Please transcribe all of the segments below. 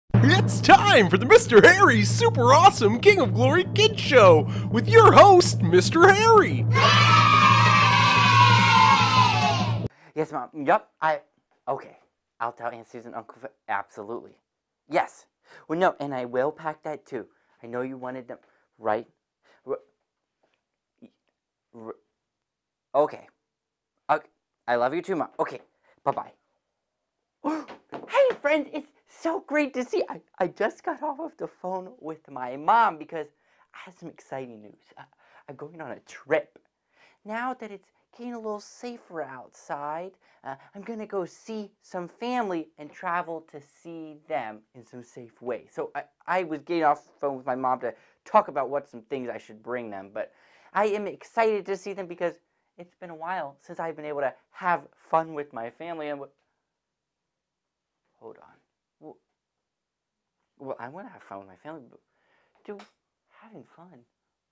It's time for the Mr. Harry Super Awesome King of Glory Kids Show with your host, Mr. Harry. Yes, Mom. Yup. Okay. I'll tell Aunt Susan, Uncle Phil. Absolutely. Yes. Well, no, and I will pack that too. I know you wanted them, right? Okay. Okay. I love you too, Mom. Okay. Bye-bye. Hey, friends. It's so great to see. I just got off of the phone with my mom because I have some exciting news. I'm going on a trip. Now that it's getting a little safer outside, I'm going to go see some family and travel to see them in some safe way. So I was getting off the phone with my mom to talk about what some things I should bring them. But I am excited to see them because it's been a while since I've been able to have fun with my family. And hold on. Well, I want to have fun with my family, but having fun.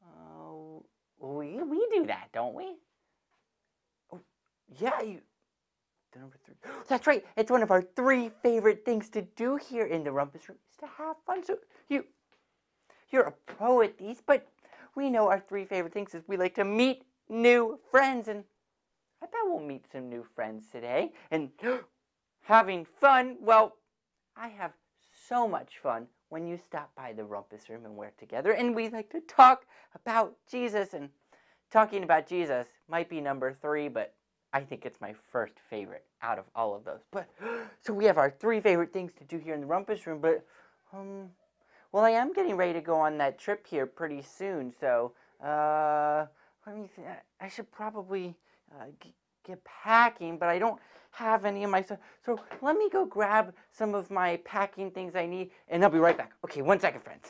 We do that, don't we? Oh, yeah, the number 3. That's right. It's one of our 3 favorite things to do here in the Rumpus Room is to have fun. So you're a pro at these, but we know our 3 favorite things is we like to meet new friends, and I bet we'll meet some new friends today. And having fun, well, I have so much fun when you stop by the Rumpus Room and we're together, and we like to talk about Jesus. And talking about Jesus might be number 3, but I think it's my first favorite out of all of those. But so we have our 3 favorite things to do here in the Rumpus Room, but well, I am getting ready to go on that trip here pretty soon, so let me think. I should probably get packing, but I don't have any of my stuff. So let me go grab some of my packing things I need, and I'll be right back. Okay, 1 second, friends.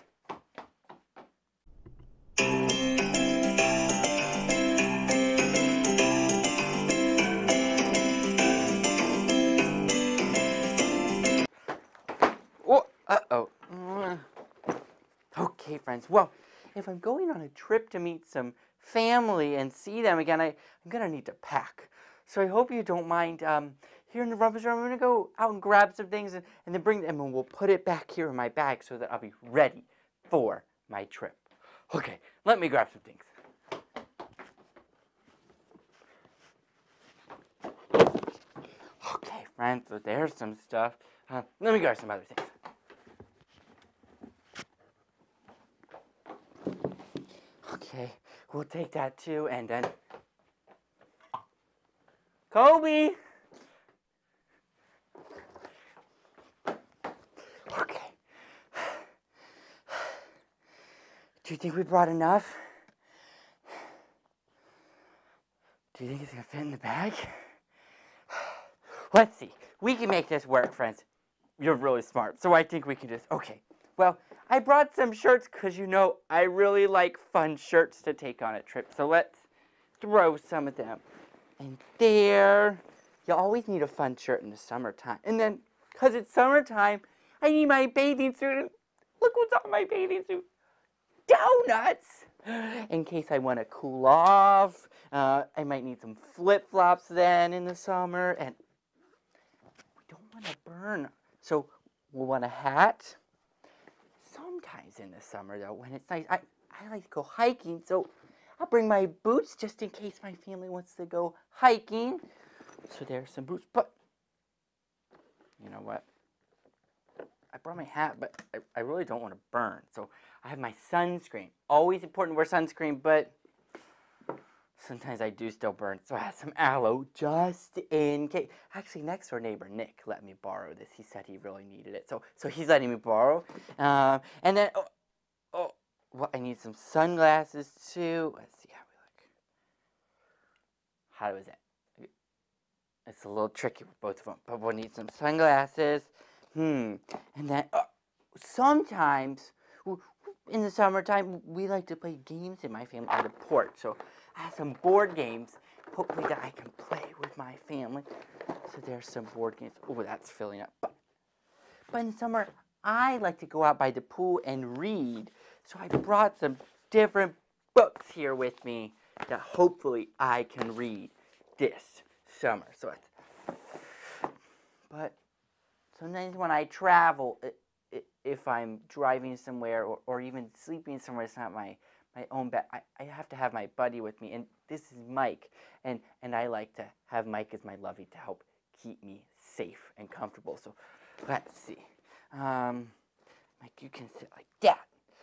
Uh-oh. Okay, friends. Well, if I'm going on a trip to meet some family and see them again, I'm going to need to pack. So I hope you don't mind. Here in the Rumpus Room, I'm going to go out and grab some things and then bring them, and we'll put it back here in my bag so that I'll be ready for my trip. Okay, let me grab some things. Okay, friends, so there's some stuff. Let me grab some other things. Okay, we'll take that too, and then Kobe! Okay. Do you think we brought enough? Do you think it's gonna fit in the bag? Let's see. We can make this work, friends. You're really smart, so I think we can just, okay. Well, I brought some shirts because you know I really like fun shirts to take on a trip. So let's throw some of them in there. You always need a fun shirt in the summertime. And then, because it's summertime, I need my bathing suit. And look what's on my bathing suit. Donuts! In case I want to cool off. I might need some flip-flops then in the summer. And we don't want to burn. So we'll want a hat. Sometimes in the summer, though, when it's nice, I like to go hiking, so I'll bring my boots just in case my family wants to go hiking. So there's some boots, but you know what? I brought my hat, but I really don't want to burn. So I have my sunscreen. Always important to wear sunscreen, but sometimes I do still burn. So I have some aloe just in case. Actually, next door neighbor Nick let me borrow this. He said he really needed it, so he's letting me borrow. And then well, I need some sunglasses too. Let's see how we look. How was it? It's a little tricky with both of them, but we'll need some sunglasses. And then sometimes in the summertime we like to play games in my family on the porch. So I have some board games, hopefully that I can play with my family. So there's some board games. Oh, that's filling up. But in the summer, I like to go out by the pool and read. So I brought some different books here with me that hopefully I can read this summer. But sometimes when I travel, if I'm driving somewhere or even sleeping somewhere, it's not my own bed. I have to have my buddy with me, and this is Mike, and I like to have Mike as my lovey to help keep me safe and comfortable. So let's see. Mike, you can sit like that.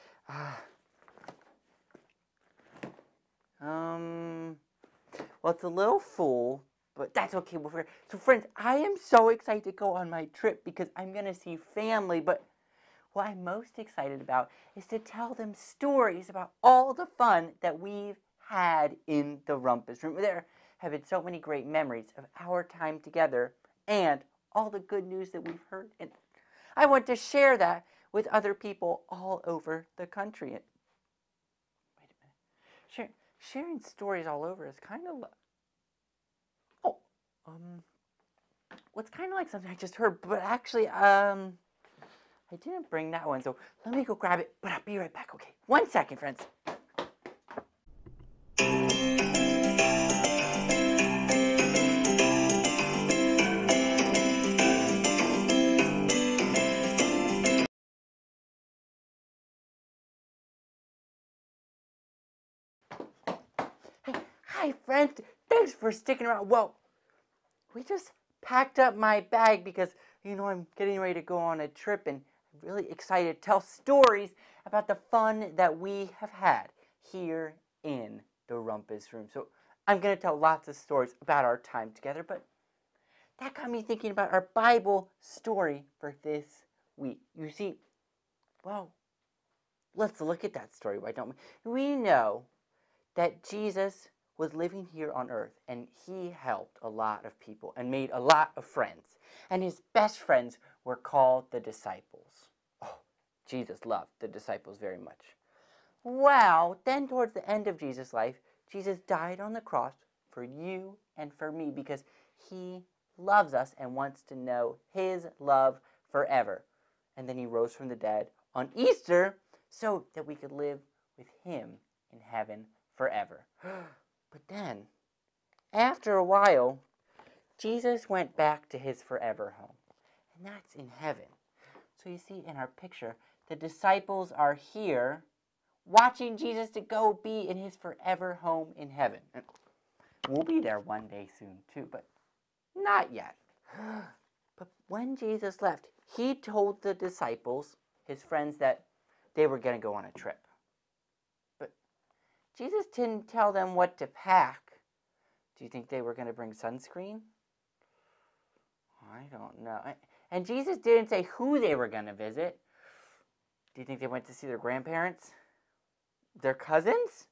Well, it's a little full, but that's okay. So, friends, I am so excited to go on my trip because I'm going to see family, but what I'm most excited about is to tell them stories about all the fun that we've had in the rumpus room. There have been so many great memories of our time together and all the good news that we've heard. And I want to share that with other people all over the country. And, wait a minute. Sharing stories all over is kind of... What's kind of like something I just heard, but actually, I didn't bring that one, so let me go grab it, but I'll be right back, okay? 1 second, friends. Hey, hi, friends. Thanks for sticking around. Well, we just packed up my bag because, I'm getting ready to go on a trip, and I'm really excited to tell stories about the fun that we have had here in the rumpus room. So I'm going to tell lots of stories about our time together, but that got me thinking about our Bible story for this week. You see, well, let's look at that story, why don't we? We know that Jesus was living here on earth, and he helped a lot of people and made a lot of friends. And his best friends were called the disciples. Oh, Jesus loved the disciples very much. Well, then towards the end of Jesus' life, Jesus died on the cross for you and for me because he loves us and wants to know his love forever. And then he rose from the dead on Easter so that we could live with him in heaven forever. But then, after a while, Jesus went back to his forever home, and that's in heaven. So you see in our picture, the disciples are here watching Jesus to go be in his forever home in heaven. And we'll be there one day soon too, but not yet. But when Jesus left, he told the disciples, his friends, that they were going to go on a trip. Jesus didn't tell them what to pack. Do you think they were going to bring sunscreen? I don't know. And Jesus didn't say who they were going to visit. Do you think they went to see their grandparents? Their cousins?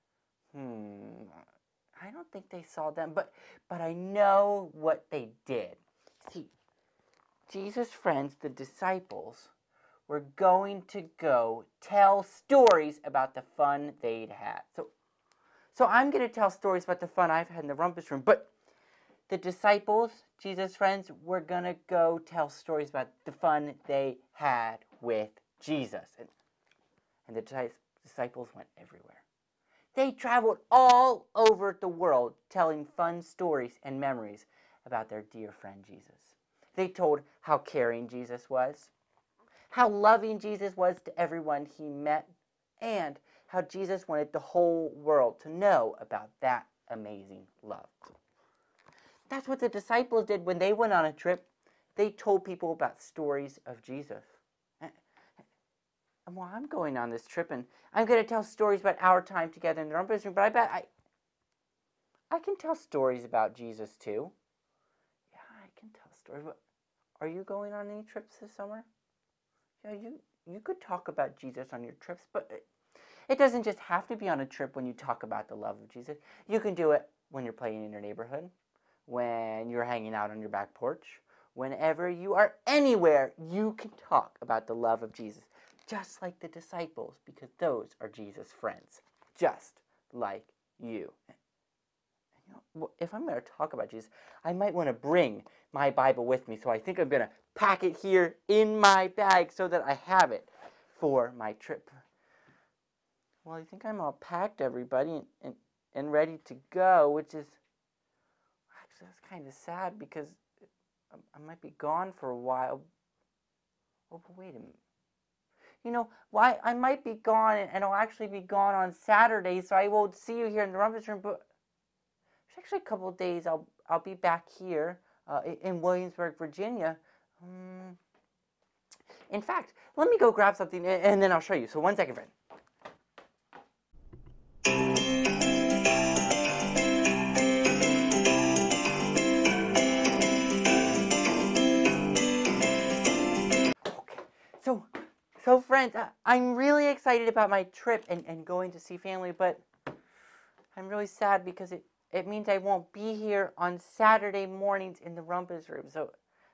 I don't think they saw them, but I know what they did. See, Jesus' friends, the disciples, were going to go tell stories about the fun they'd had. So I'm going to tell stories about the fun I've had in the rumpus room, but the disciples, Jesus' friends, were going to go tell stories about the fun they had with Jesus. And the disciples went everywhere. They traveled all over the world telling fun stories and memories about their dear friend Jesus. They told how caring Jesus was, how loving Jesus was to everyone he met, and how Jesus wanted the whole world to know about that amazing love. That's what the disciples did when they went on a trip. They told people about stories of Jesus. And while I'm going on this trip, and I'm going to tell stories about our time together in the rumpus room, but I bet I can tell stories about Jesus too. Yeah, I can tell stories. Are you going on any trips this summer? Yeah, you could talk about Jesus on your trips, but it doesn't just have to be on a trip when you talk about the love of Jesus. You can do it when you're playing in your neighborhood, when you're hanging out on your back porch, whenever you are anywhere, you can talk about the love of Jesus, just like the disciples, because those are Jesus' friends, just like you. If I'm going to talk about Jesus, I might want to bring my Bible with me, so I think I'm going to pack it here in my bag so that I have it for my trip. Well, I think I'm all packed, everybody, and ready to go, which is actually that's kind of sad because I might be gone for a while. Oh, but wait a minute. why I might be gone, and I'll actually be gone on Saturday, so I won't see you here in the rumpus room. But there's actually a couple of days I'll be back here in Williamsburg, Virginia. In fact, let me go grab something, and then I'll show you. So 1 second, friend. So friends, I'm really excited about my trip and going to see family, but I'm really sad because it means I won't be here on Saturday mornings in the rumpus room. So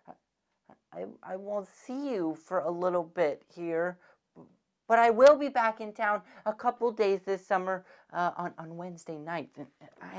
I won't see you for a little bit here, but I will be back in town a couple days this summer on Wednesday nights. And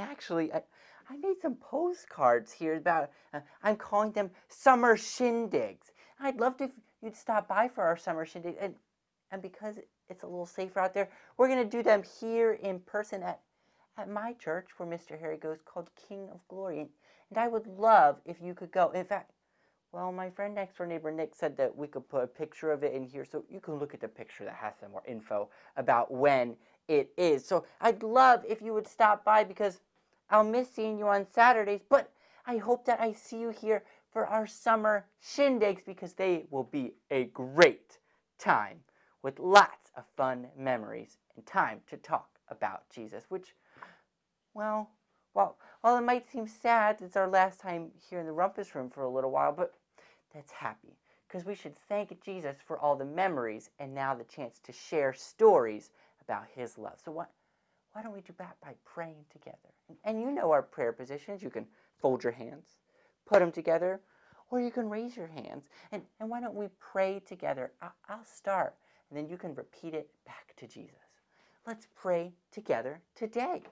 I made some postcards here about, I'm calling them summer shindigs. I'd love to you'd stop by for our summer shindig, and because it's a little safer out there, we're going to do them here in person at my church where Mr. Harry goes, called King of Glory, and I would love if you could go. In fact, well, my friend next door neighbor Nick said that we could put a picture of it in here, so you can look at the picture that has some more info about when it is. So I'd love if you would stop by, because I'll miss seeing you on Saturdays, but I hope that I see you here for our summer shindigs, because they will be a great time with lots of fun memories and time to talk about Jesus, which, well, while it might seem sad, it's our last time here in the rumpus room for a little while, but that's happy, because we should thank Jesus for all the memories and now the chance to share stories about his love. So why don't we do that by praying together? And you know our prayer positions. You can fold your hands, put them together, or you can raise your hands. And why don't we pray together? I'll start, and then you can repeat it back to Jesus. Let's pray together today.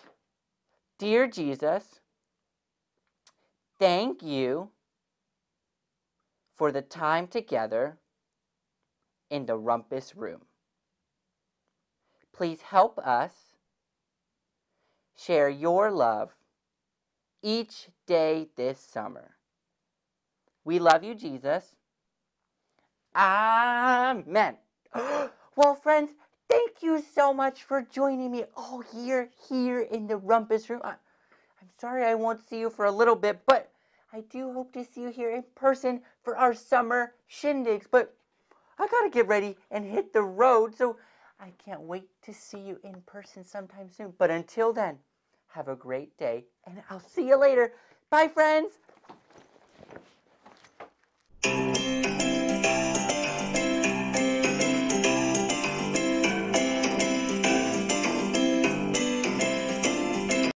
Dear Jesus, thank you for the time together in the rumpus room. Please help us share your love each day this summer. We love you, Jesus. Amen. Well, friends, thank you so much for joining me all year here in the rumpus room. I'm sorry I won't see you for a little bit, but I do hope to see you here in person for our summer shindigs. But I gotta get ready and hit the road, so I can't wait to see you in person sometime soon. But until then, have a great day, and I'll see you later. Bye, friends.